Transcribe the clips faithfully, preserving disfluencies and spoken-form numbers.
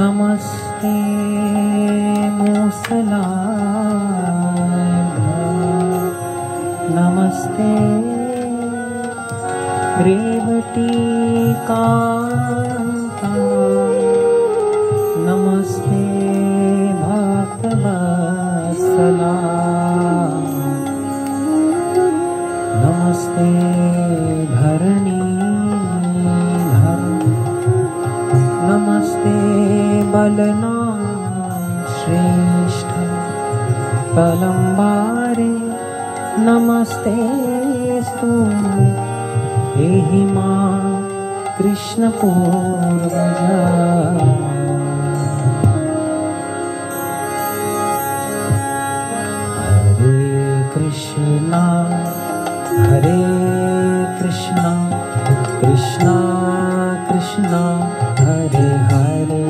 नमस्ते मूसलाधार, नमस्ते रेवतीकान्ता, नमस्ते भक्तवत्सला, नमस्ते धरणीधर, नमस्ते बलनाम श्रेष्ठ पलंबारे, नमस्ते स्तु एहि मां कृष्ण पूर्वजा। हरे कृष्णा हरे कृष्णा कृष्णा कृष्णा हरे हरे,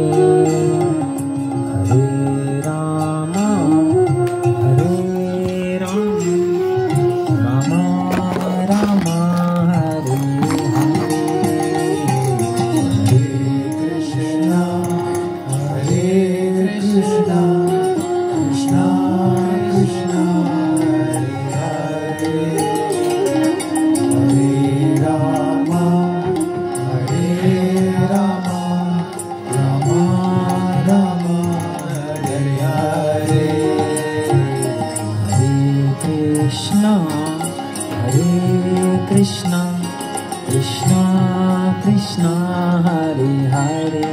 हरे राम हरे राम, राम राम हरे हरे। हरे कृष्णा हरे कृष्णा कृष्णा कृष्णा हरे हरे, हरे राम हरे राम, राम राम हरे हरे। हरे कृष्णा हरे कृष्णा कृष्णा कृष्णा हरे हरे,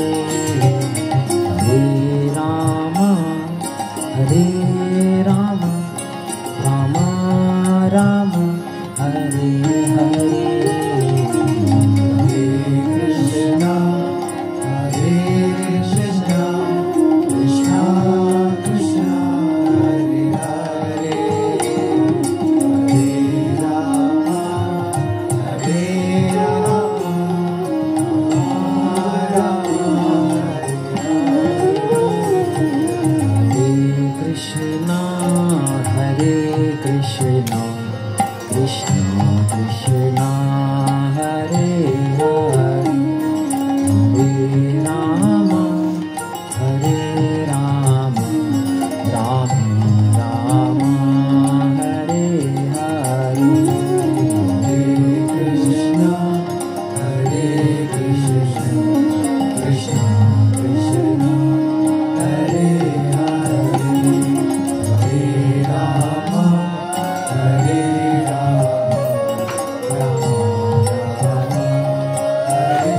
हरे राम हरे राम, राम राम हरे हरे। हरे कृष्णा हरे कृष्णा कृष्णा कृष्णा हरे हरे, हरे राम हरे राम, राम हरे कृष्णा हरे कृष्णा कृष्णा कृष्णा हरे हरे, हरे राम हरे राम, राम राम हरे हरे। हरे कृष्णा हरे कृष्णा कृष्णा कृष्णा हरे हरे, हरे राम हरे राम, राम राम हरे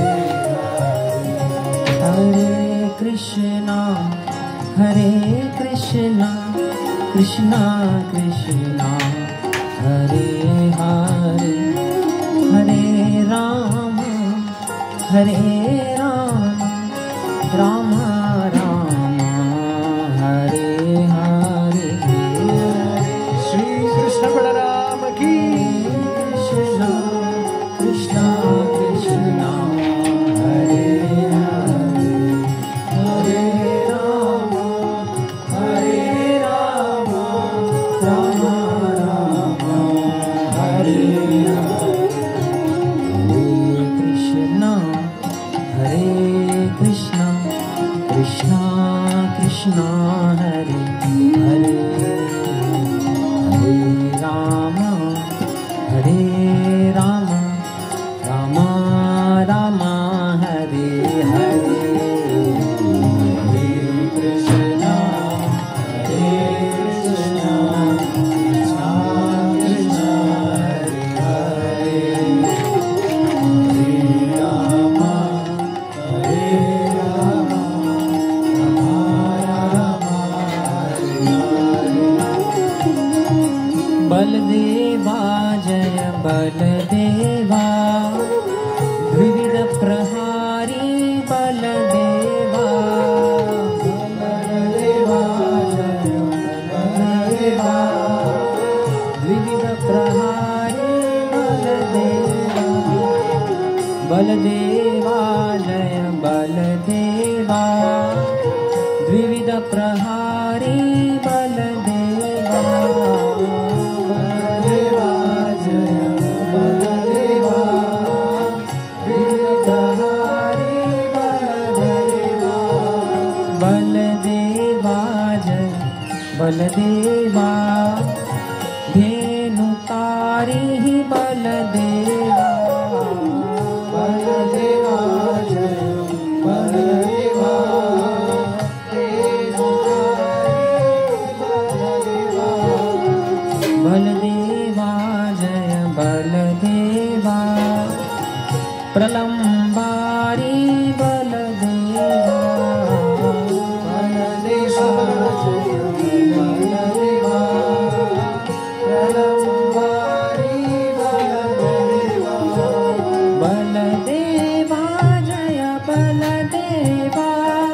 हरे। हरे कृष्णा हरे कृष्णा कृष्णा कृष्णा हरे हरे, हरे राम हरे राम, राम राम हरे हरे। श्री कृष्ण बलराम की कृष्णा कृष्णा कृष्णा हरे हरे, हरे राम हरे राम, राम राम हरे हरे। हरे कृष्णा हरे कृष्णा कृष्णा कृष्णा हरे हरे, हरे राम हरे राम, राम राम हरे हरे। हरे कृष्णा हरे कृष्णा कृष्णा कृष्णा हरे हरे, हरे राम हरे राम, राम राम हरे हरे। बलदेवा जय बलदेवा, विविध प्रहारी बलदेवा, बलदेवा जय बलदेवा, विविध प्रहारी बलदेवा, बलदेवा जय बलदेवा, विविध प्रहारी बलदेवा, बलदेवा जय बलदेवा, विविध प्रहारी बलदेवा। प्रलम्बारी बलदेवा बलदेवा बलदेवा प्रलम्बारी बलदेवा बलदेवा जय बलदेवा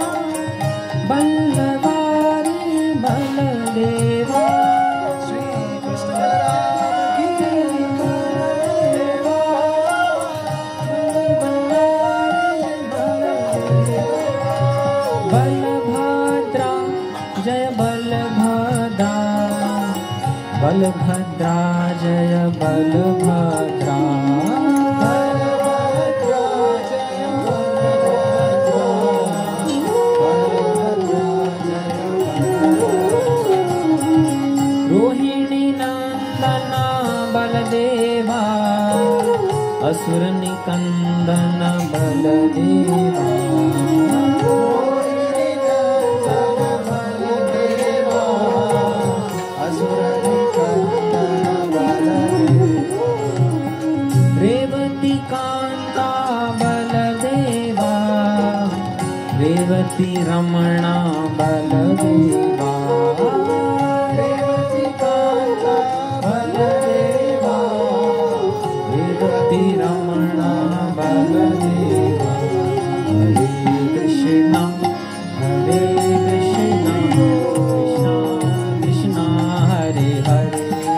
बल्लवारी बलदेवा श्री कृष्ण राम की बलभद्रा जय बलभद्रा बलभद्रा जय बलभद्रा बलभद्रा जय बलभद्रा बलभद्रा जय रोहिणी नंदन बलदेवा असुर निकंदन बलदेवा रेवती कांता बलदेवा रेवती रमणा बलदेवा रेवती कांता बलदेवा रेवती रमणा बलदेवा हरे कृष्णा हरे कृष्णा कृष्णा कृष्णा हरे हरे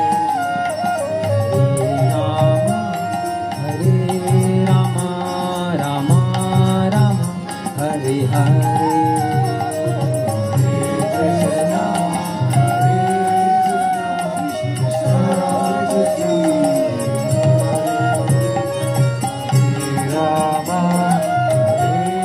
हरे हरे कृष्णा हरे कृष्णा कृष्णा राम हरे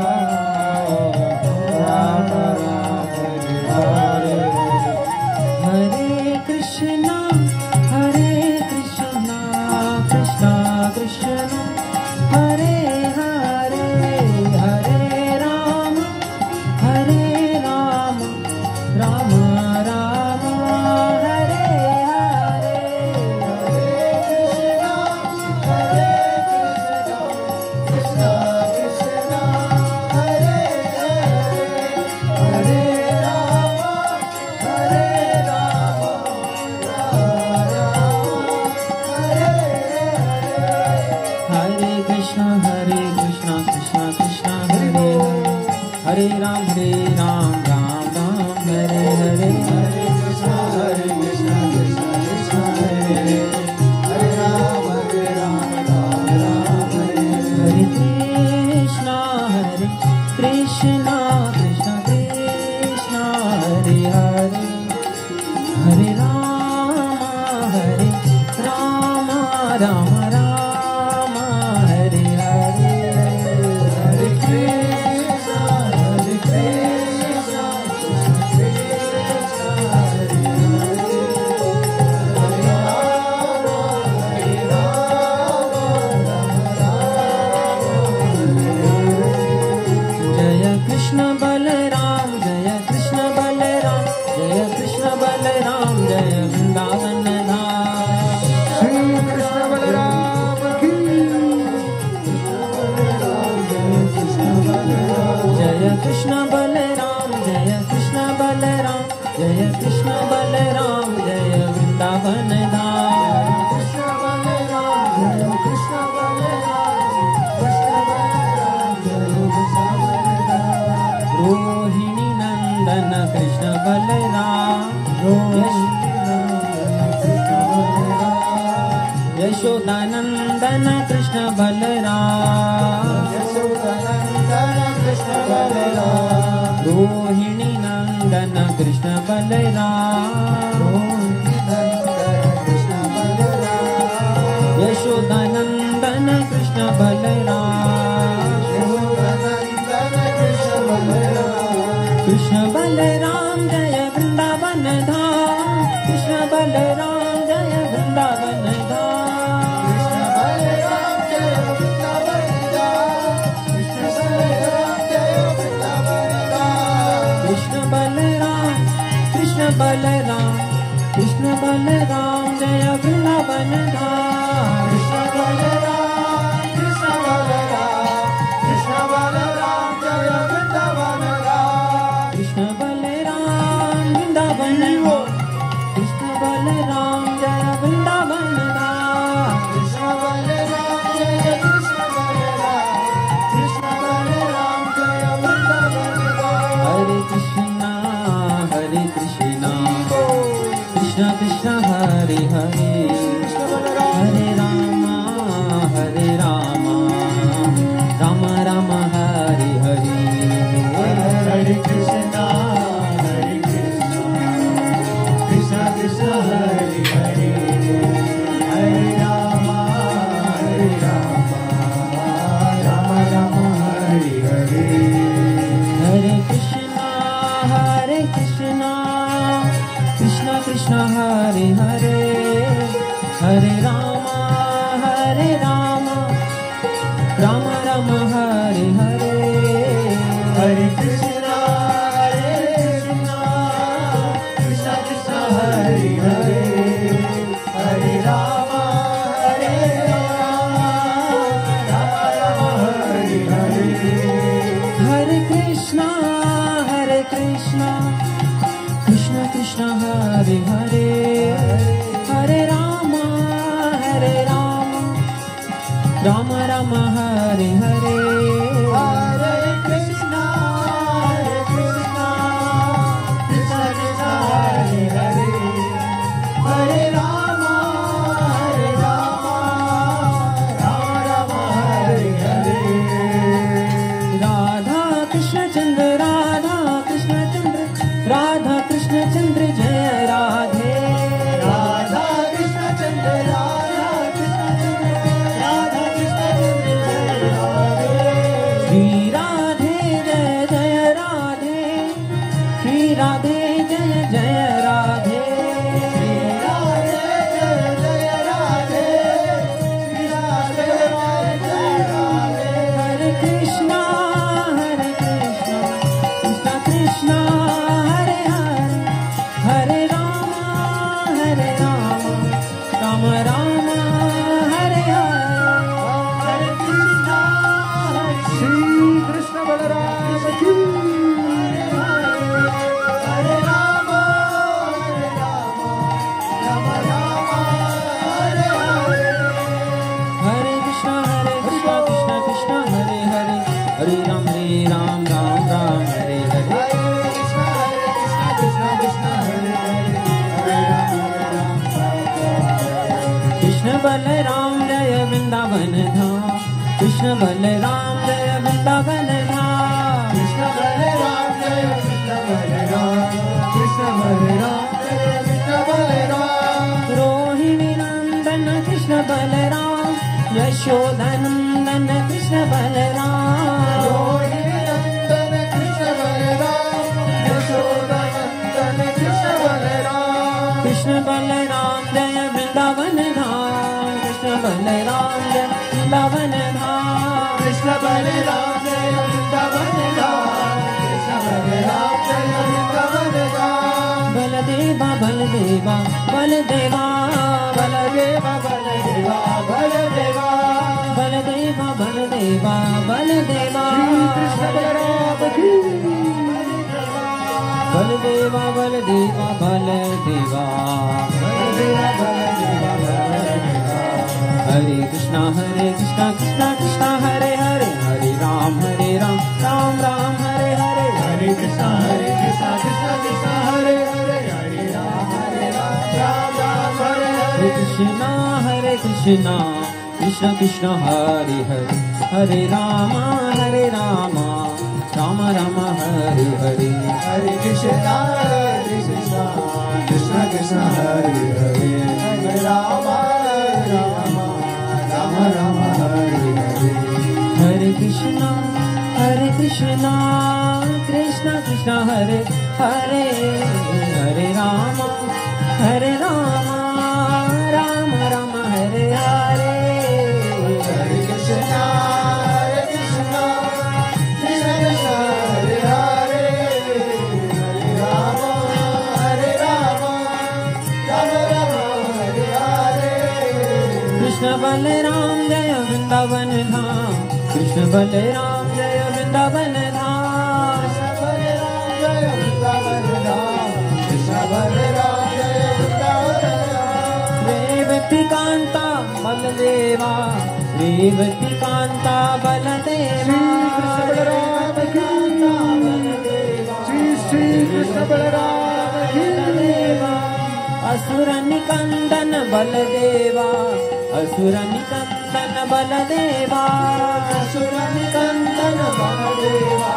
राम राम हरे हरे कृष्णा हरे कृष्णा कृष्णा कृष्णा हरे हरे हरे राम हरे राम राम राम हरे हरे हरे कृष्णा हरे कृष्णा कृष्णा कृष्णा हरे हरे हरे राम हरे राम राम राम हरे हरे कृष्णा हरे कृष्णा कृष्णा कृष्णा हरे हरे राम हरे राम राम राम हरे हरे हरे कृष्णा हरे कृष्णा कृष्णा कृष्णा हरे हरे राम हरे राम राम राम हरे हरे कृष्णा हरे कृष्णा कृष्णा कृष्णा हरे हरे हरे राम हरे राम राम राम हरे हरे हरे कृष्णा हरे कृष्णा कृष्णा कृष्णा हरे हरे हरे राम हरे राम राम राम हरे जय कृष्ण बलराम जय कृष्ण बलराम जय कृष्ण बलराम जय वृंदावन धाम श्री कृष्ण बलराम की जय कृष्ण बलराम जय कृष्ण बलराम जय कृष्ण बलराम जय वृंदावन धाम कृष्ण बलराम जय कृष्ण बलराम कृष्ण बलराम जय वृंदावन धाम रोहिणी नंदन कृष्ण बलराम यशोदानंदन कृष्ण बलराम यशोदानंदन कृष्ण बलराम रोहिणी नंदन कृष्ण बलराम कृष्ण बलराम यशोदानंदन कृष्ण बलराम यशोदानंदन कृष्ण बलराम कृष्ण बलराम जय वृंदावन धाम कृष्ण बलराम जय वृंदावन धाम कृष्ण बलराम जय वृंदावन धाम कृष्ण बलराम जय वृंदावन धाम कृष्ण बलराम कृष्ण बलराम कृष्ण बलराम जय वृंदावन धाम कृष्ण बलराम कृष्ण बलराम कृष्ण कृष्ण हरे हरे हरे रामा हरे रामा राम राम हरे हरे हरे कृष्णा हरे कृष्णा कृष्ण कृष्ण हरे हरे हरे रामा हरे रामा राम राम हरे हरे हरे कृष्णा हरे कृष्णा कृष्ण कृष्ण हरे हरे हरे रामा हरे रामा राम राम हरे हरे हरे कृष्णा हरे कृष्णा कृष्ण कृष्ण हरे हरे हरे रामा हरे रामा राम राम हरे हरे हरे कृष्णा हरे कृष्णा कृष्ण कृष्ण हरे हरे हरे रामा हरे रामा राम राम हरे हरे हरे कृष्णा हरे कृष्णा कृष्ण कृष्ण हरे हरे हरे रामा हरे रामा राम राम हरे हरे राधा कृष्ण चंद्र राधा कृष्ण चंद्र राधा कृष्ण चंद्र जय राधे राधा कृष्ण चंद्र राधा कृष्ण चंद्र राधा कृष्ण चंद्र जय राधे श्री राधे जय जय राधे श्री राधे जय जय राधे श्री राधे जय जय राधे श्री राधे जय जय राधे हरे कृष्णा हरे कृष्णा कृष्ण कृष्णा हरे हरे हरे रामा हरे रामा राम राम हरे हरे हरे कृष्णा हरे श्री कृष्ण बलराम की हरे राम हरे राम राम राम हरे हरे हरे कृष्णा हरे कृष्णा कृष्ण कृष्ण हरे हरे हरे राम हरे राम राम राम हरे हरे हरे कृष्णा हरे कृष्णा कृष्णा कृष्णा हरे हरे हरे राम हरे राम राम राम कृष्ण बलराम जय वृंदावन धाम कृष्ण बलराम जय वृंदावन धाम कृष्ण बलराम जय कृष्ण बलराम कृष्ण बलराम जय कृष्ण बलराम रोहिणी नंदन कृष्ण बलराम यशोदनंदन कृष्ण बलराम रोहिणी नंदन कृष्ण बलराम यशोदानंदन कृष्ण बलराम कृष्ण बलराम जय वृंदावन धाम कृष्ण बलराम जय वृंदावन धाम कृष्ण बलराम जय वृंदावन धाम कृष्ण बलराम जय वृंदावन धाम बलदेवा बलदेवा बलदेवा बलदेवा बलदेवा बलदेवा बलदेवा बलदेवा बलदेवा कृष्ण बलराम की बलदेवा बलदेवा बलदेवा बलदेवा बलदेवा बलदेवा हरे कृष्णा हरे कृष्णा कृष्णा कृष्णा हरे हरे हरे राम हरे राम राम राम हरे हरे हरे कृष्णा हरे कृष्णा कृष्णा कृष्णा हरे हरे हरे राम हरे राम राम राम हरे हरे हरे कृष्णा हरे कृष्णा कृष्ण कृष्ण हरे हरे हरे राम हरे राम राम राम हरे हरे हरे कृष्णा हरे कृष्णा कृष्णा कृष्णा हरे हरे हरे राम राम राम राम हरे हरे हरे कृष्णा हरे कृष्णा कृष्ण कृष्ण हरे हरे हरे राम हरे राम राम राम हरे हरे हरे कृष्णा हरे कृष्णा कृष्ण कृष्ण हरे हरे हरे राम हरे राम राम राम हरे हरे कृष्ण बलराम जय वृंदावन धाम कृष्ण बलराम जय वृंदावन धाम कृष्ण बलराम जय वृंदावन धाम कृष्ण बलराम जय वृंदावन धाम रेवती कांता बलदेवा रेवती कांता बलदेवा कृष्ण बलराम की श्री श्री कृष्ण बलराम की बलदेवा अस असुर निकंदन बलदेवा असुर निकंदन बलदेवा असुर निकंदन बलदेवा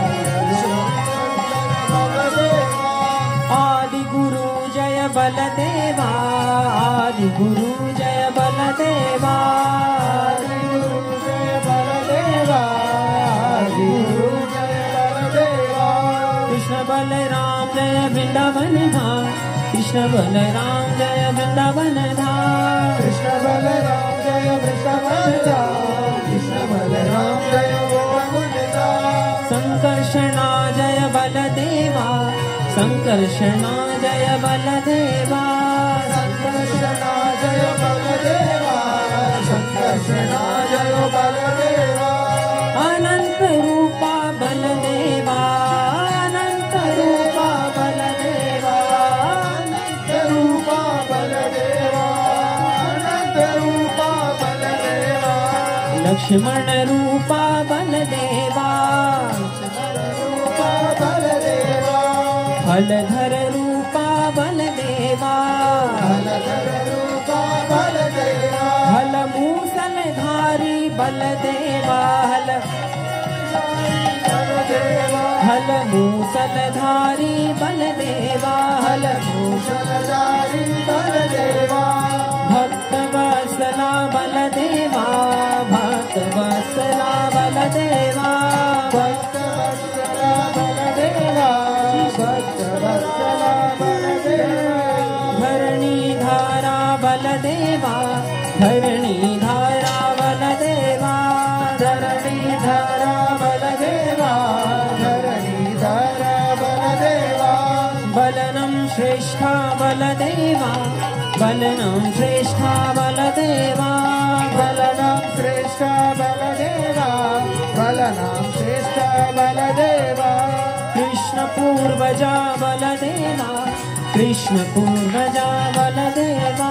आदि गुरु जय बलदेवा आदि गुरु जय बलदेवा आदि गुरु जय बलदेवा आदि गुरु जय बलदेवा कृष्ण बलराम जय वृंदावन धाम कृष्ण बलराम जय वृंदावन धाम कृष्ण बलराम जय वृषभावन धाम कृष्ण बलराम जय वृषभावन धाम संकर्षणा जय बलदेवा संकर्षणा जय बलदेवा संकर्षणा जय बलदेवा संकर्षणा जय बलदेवा अनंत रूपा बलदेवा अनंत रूपा बलदेवा अनंत रूपा बलदेवा अनंत रूपा बलदेवा लक्ष्मण रूपा बलदेवा रूपा बलदेवा हलधर रूपा बलदेवा हलधर रूपा बलदेवा हल मूसलधारी बलदेवा हल बलदेवा हल मूसलधारी बलदेवा हल मूषलधारी बलदेवा भक्त वत्सला बलदेवा भक्त वत्सला बलदेवा भक्त वत्सला बलदेवा भक्त वत्सला बलदेवा धरणी धारा बलदेवा धरणी धारा बलदेवा धरणी धारा बलदेवा धरणी धारा बलदेवा बलनं श्रेष्ठा बलदेवा बलनं श्रेष्ठा बलदेवा बलनां श्रेष्ठ बलदेवा बलनां श्रेष्ठ बलदेवा कृष्ण पूर्वजा बलदेवा कृष्ण पूर्वजा बलदेवा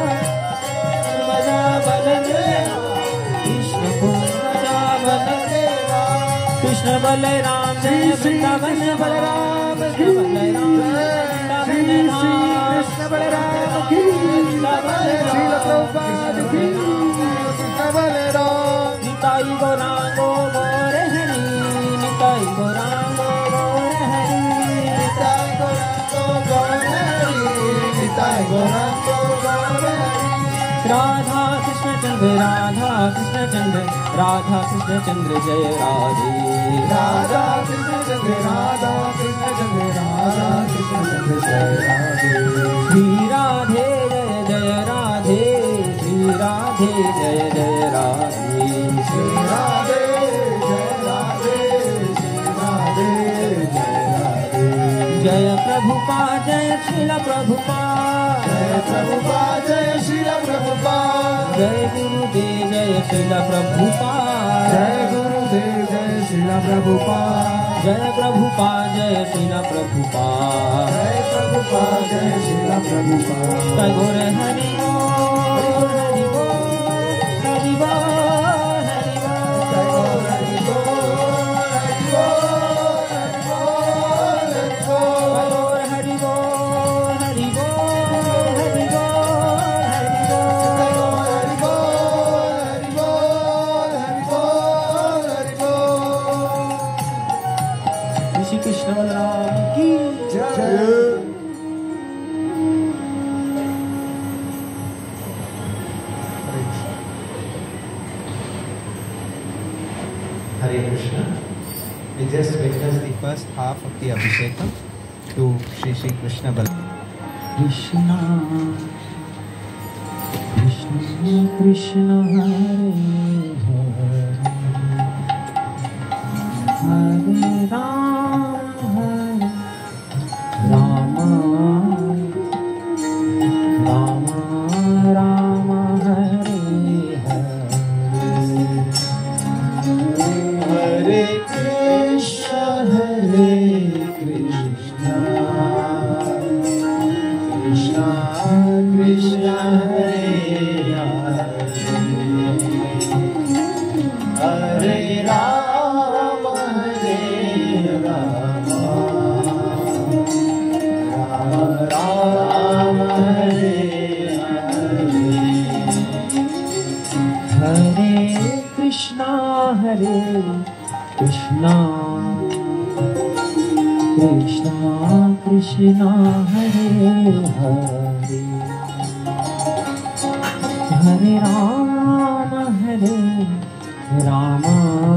पूर्वजा बलदेवा कृष्ण पूर्वजा बलदेवा कृष्ण बलराम जय वृंदावन बलराम कृष्ण बलराम श्री श्री कृष्ण बलराम की श्रील प्रभुपाद की कृष्ण बलराम निताई गौरांगो गौर हरि निताई गौरांगो गौर हरि निताय गौरांगो गौर हरि निताय गौरांगो गौर हरि राधा कृष्ण चंद्र राधा कृष्ण चंद्र राधा कृष्ण चंद्र जय राधे राधा कृष्ण चंद्र राधा कृष्ण चंद्र राधा कृष्ण चंद्र जय राधे श्री राधे जय जय राधे श्री राधे जय जय राधे श्री राधे जय राधे श्री राधे जय राधे जय प्रभुपा जय श्रील प्रभुपा जय प्रभुपाद जय श्रील प्रभुपाद जय गुरुदेव जय श्रील प्रभुपा जय गुरुदेव जय श्रील प्रभुपाद जय प्रभुपा जय श्रील प्रभुपा जय प्रभुपाद जय श्रील प्रभुपाद तगोर हरि बोल हरि बोल हरि बोल हरि बोल हरि बोल हरि बोल हरि बोल हरि बोल हरि बोल हरि बोल हरि बोल हरि बोल हरि बोल हरि बोल हरि बोल ऋषि कृष्ण बलराम की जय Hare Krishna. We just witnessed the first half of the Abhishekam to Shri Shri Krishna Balaram. Krishna Krishna Krishna Hare Hare Hare Ram Hare Ram Ram Ram Hare Hare Hare Krishna Hare Krishna Krishna Krishna Hare Hare Hare Ram Hare Ram Ram Ram Hare Hare Krishna Krishna Krishna Hare Hare Hare Rama Hare Rama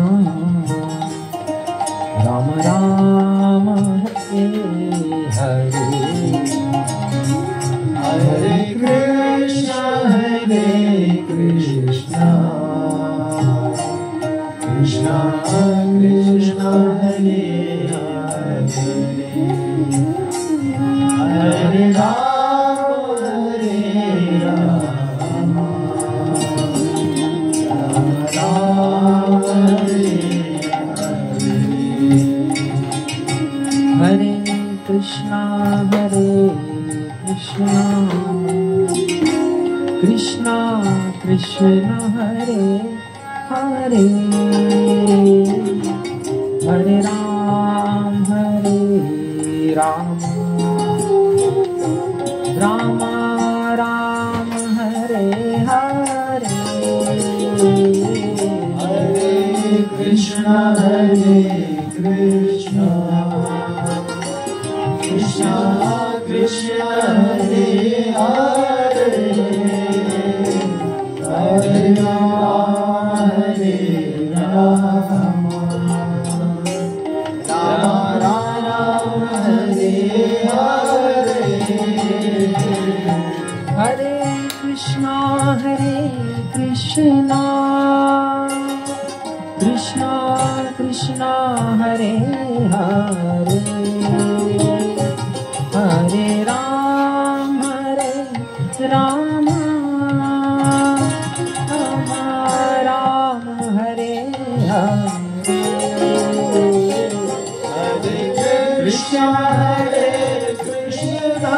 Rama Rama Hare Hare Hare Krishna Hare Krishna Krishna Krishna Hare Hare Hare Rama Hare Rama Rama Hare Hare Krishna Hare Krishna Krishna Krishna Hare Hare Hare Ram Hare Ram Rama Ram Hare Hare Hare Krishna Hare Krishna Krishna Krishna Hare Hare Hare Rama Hare Rama Rama Rama Hare Hare Hare Krishna Hare Krishna Krishna Krishna Hare Hare Hare Ram Hare Rama Rama Ram Hare Hare Hare Krishna Hare Krishna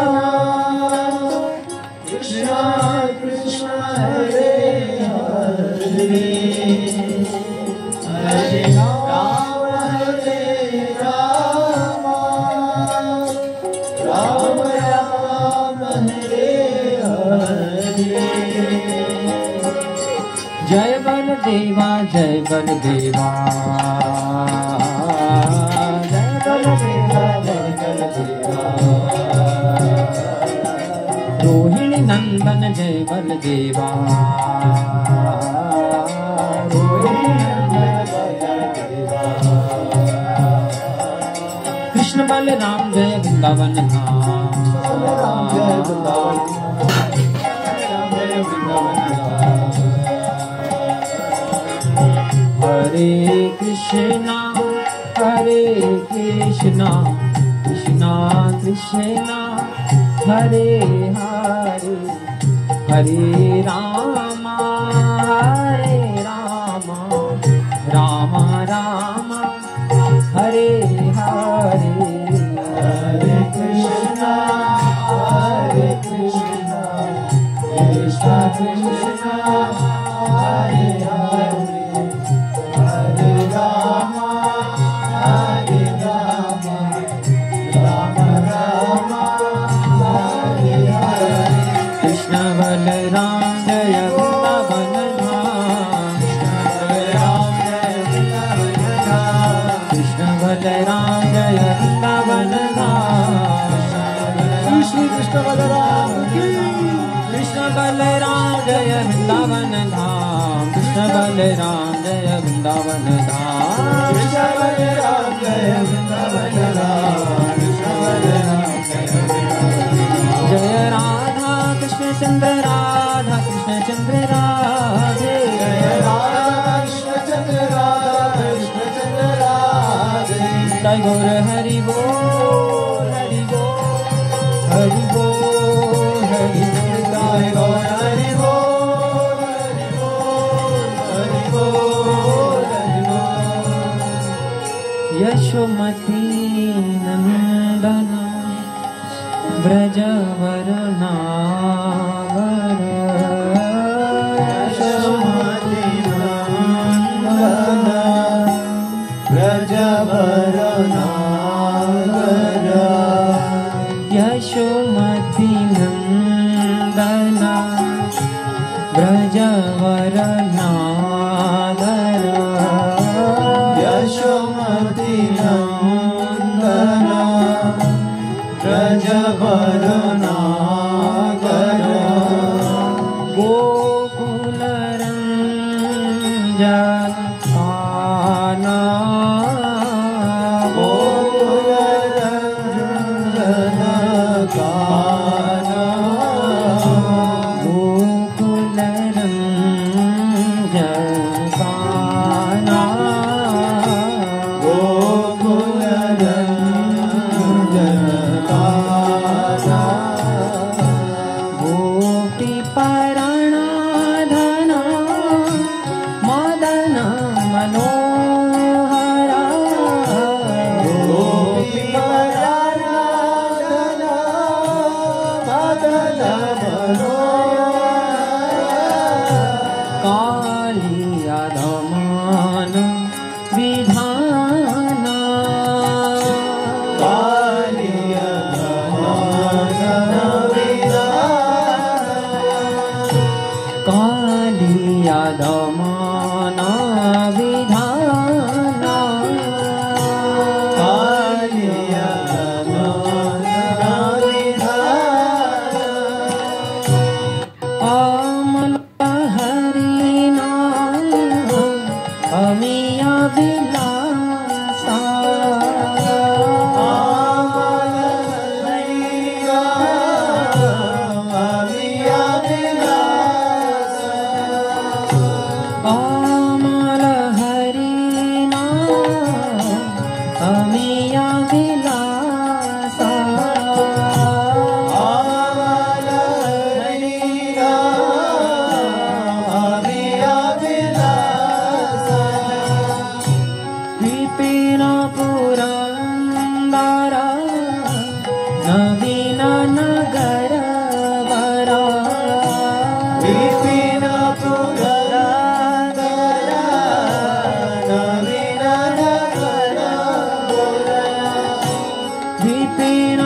Krishna Krishna Hare Hare Hare Rama Hare Rama Rama Rama Hare Hare जय बलदेवा जय बलदेवा जय बलदेवा जय बलदेवा रोहिणी नंदन जय बलदेवा रोहिणी नंदन जय बलदेवा कृष्ण बलराम जय वृंदावन धाम जय वृंदावन जय Vrindavan Hare Krishna Hare Krishna Krishna Krishna Hare Hare Hare Rama Hare Rama Rama Rama Hare Hare Hare Krishna Hare Krishna Krishna Krishna Hare Hare Hare Rama Hare Rama Rama Rama Hare Hare Krishna Balaram Jaya Vrindavan Dham Krishna Balaram Jaya Vrindavan Dham Shri Krishna Balaram Krishna Balaram Jaya Vrindavan Dham Krishna Balaram Jaya Vrindavan Dham Krishna Balaram Jaya Vrindavan Dham Krishna Balaram Jaya Jaya Radha Krishna Chandra Radha Krishna Chandra Radhe Jaya Radha Krishna Chandra Radha Krishna Chandra Radhe Jai Gaur Hari Bol Hari Bol Hari Bol Hari Bol Jai Gaur Hari Bol Hari Bol Hari Bol Hari Bol Yashomati Nandana Brajavarana Yashomati Nandana Brajavarana Yashomati Nandana Brajavarana पराणाधना Madan मनोहरा गोपी पराराधना मदन मनोहरा कालिया दमन विधाना कालिया दमन विधाना कालिया दमन विधाना कालिया दमन विधाना अमल हरिना अमिया विलासा अमल हरिया अमिया विलासा अमल हरिना अमिया विलासा अमल हरिया अमिया विलासा विपिन पुरंदरा नवीन नगर वरा विपिन पुरंदरा नवीन नगर विपिन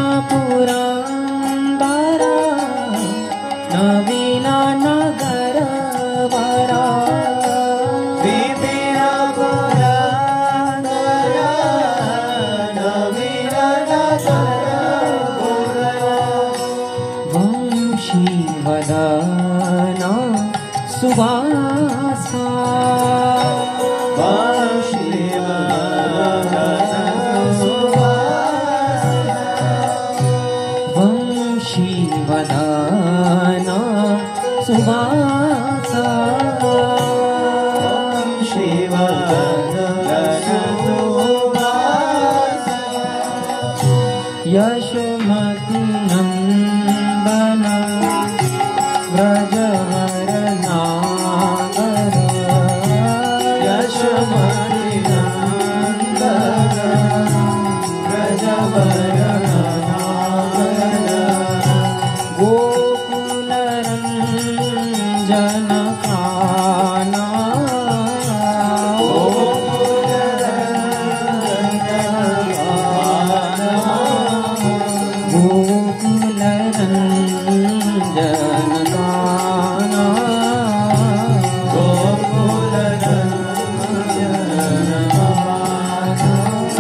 पुरंदरा नवीन नगर वरा विपिन पुरंदरा नवीन नगर वंशी वदना सुवासा वंशी वदना सुवासा यशोमती नंदन व्रजवर नागर यशोमती नंदन व्रजवर नागर गोकुल रंजन काना गोकुल रंजन काना गोकुल रंजन काना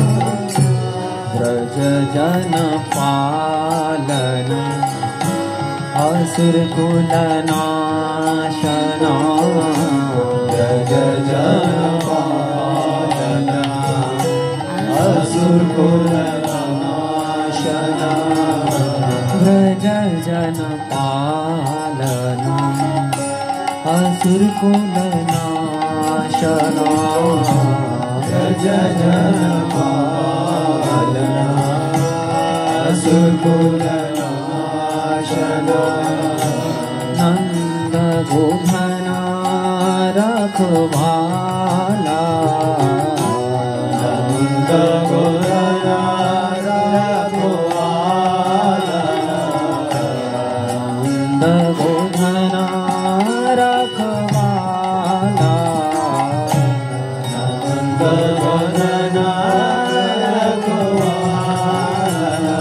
व्रज जन पालन असुर कुल नाशना व्रज जन पालना असुर कुल नाशना व्रज जन पालन असुर कुल नाशना व्रज जन पालना असुर कुल नाशना नंद गोधना रखवाला नंद गोधना रखवाला नंद गोधना रखवाला नंद गोधना रखवाला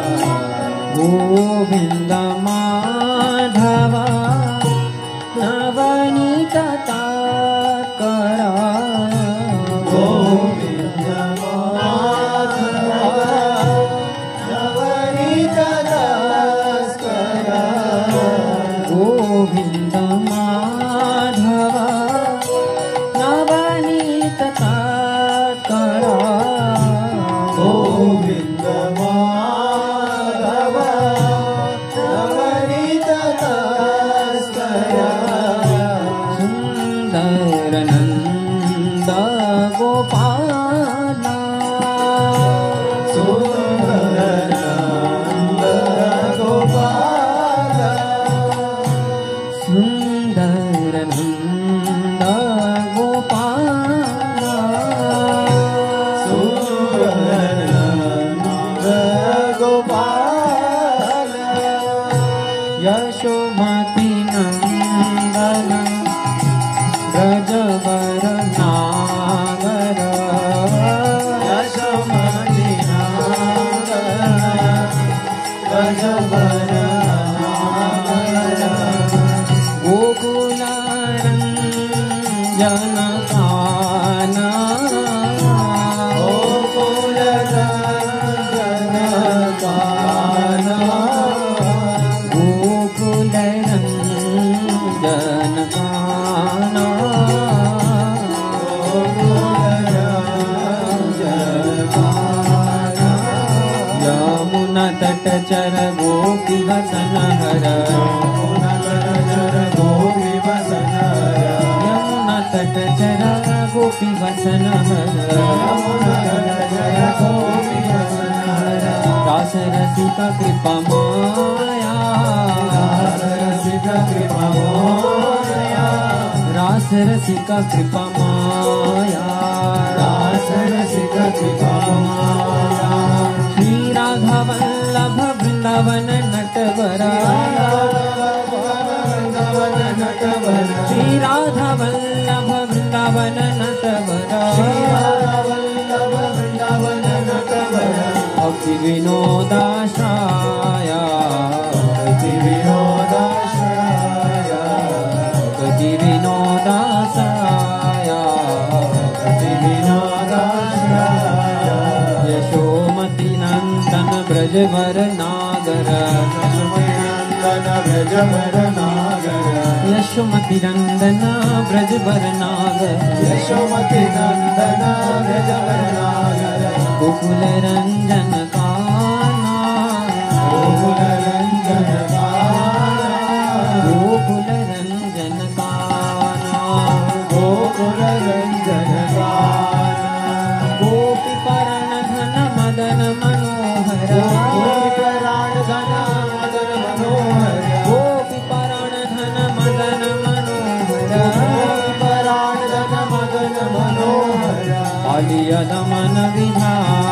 गोविंद माधव नवनीत करा गोविंद माधव नवनीत दासकरा गोपी वसन हर जय गोपी वसन हर रास रसिका कृपा माया रास रसिका कृपा माया रास रसिका कृपा माया रास रसिका कृपा माया श्री राधा वल्लभ वृंदावन नटवरा श्री राधा वल्लभ वृंदावन नटवरा भक्ति विनोदाश्रया भक्ति विनोदाश्रया भक्ति विनोदाश्रया भक्ति विनोदाश्रया यशोमति नंदन ब्रजवर नागर यशोमति ब्रजवर नागर यशोमति नंदन ब्रजवर नागर यशोमति नंदन ब्रजवर नागर गोकुल रंजन काना गोकुल रंजन काना गोकुल रंजन काना गोकुल रंजन काना गोपी परण धन मदन मनोहर गोपी पराण धन मदन मनोहर गोपी परण धन मदन मनोहर पराण धन मदन मनोहर कालिय दमन विधान